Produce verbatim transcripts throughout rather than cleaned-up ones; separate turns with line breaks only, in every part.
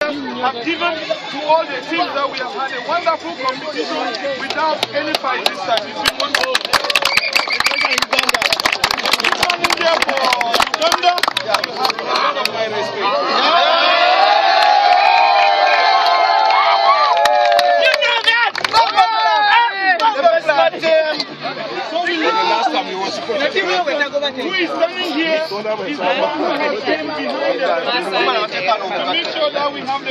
have given to all the teams that we have had a wonderful competition without any fight this time between one team. Here for Uganda, you have a lot of my respect.
Last time you were supposed to
who is standing here is the one who has been behind the to make sure that we have the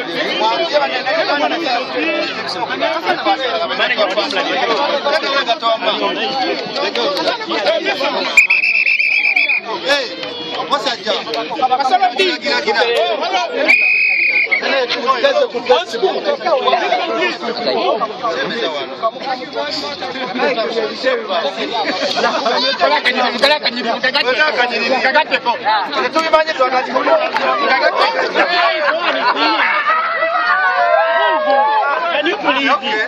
Can you believe it?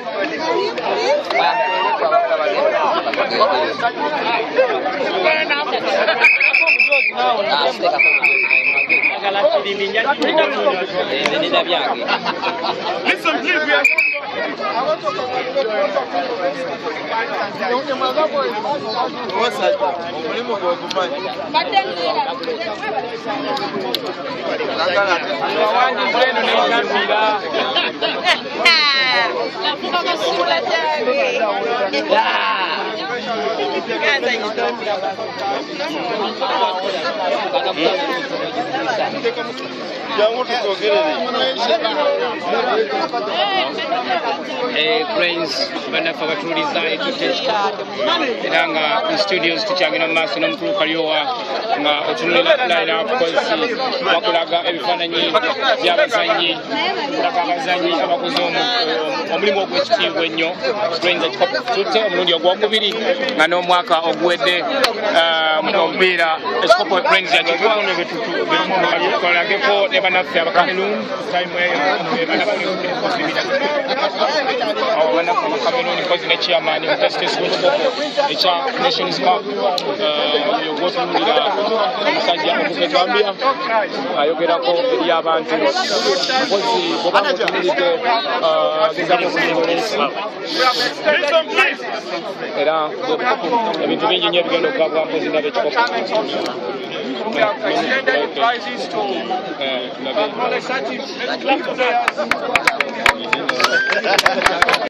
Listen, please, we are
Hey, Cranes, banafa batuliza ekiteeka era nga mu studios tukyagenda mu maaso n'omukulu Kalyowa nga otunulira line-up kozi bakulaga ebifaananyi by'abazannyi kulaga abazannyi abakoze omulimu ogw'ekitiibwa ennyo Cranes ekikopo omulundi ogwokubiri nga n'omwaka oguwedde omupiira ekikopo Cranes yakitwa twalageko ne bannaffe aba Cameroon abanafu aba Cameroon kozi ne chairman w'ekiteeso ekya Nations Cup ogwotunulira omusajja omuve Gambia ayogerako eri abantu kozi bwoba mutunulidde agezako okunyonyola ensi era ebintu bingi nnyo ebigenda okugabwa mpozi ndaba ekikopo. We have extended prizes to our players.